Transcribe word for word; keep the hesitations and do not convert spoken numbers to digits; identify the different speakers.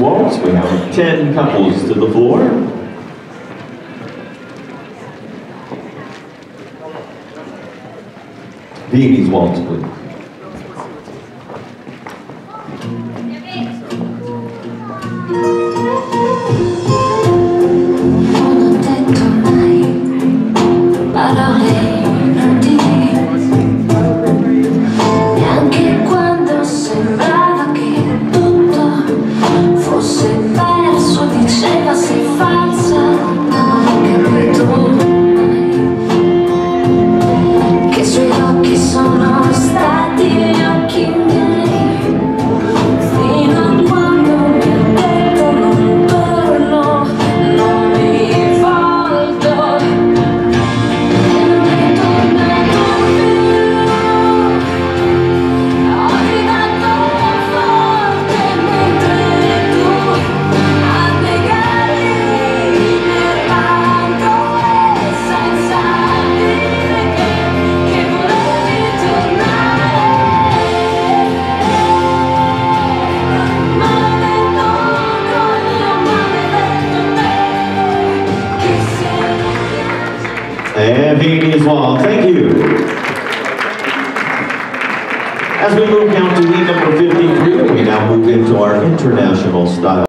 Speaker 1: Waltz. We have ten couples to the floor. Viennese Waltz, please.
Speaker 2: Non ho detto mai parole inutili, neanche quando sembrava che tutto fosse perso, diceva sei falsa, ma non ho capito mai che i suoi occhi sono stati gli occhi miei, fino a quando mi ha detto non torno, non mi volto e non è tornato più. Ho gridato forte mentre tu a piegarli nel banco e senza dire che, che volevi tornare. Maledetto orgoglio, maledetto te che sei.
Speaker 1: And Viennese Waltz, thank you. As we move down to E number fifty-three, we now move into our international style.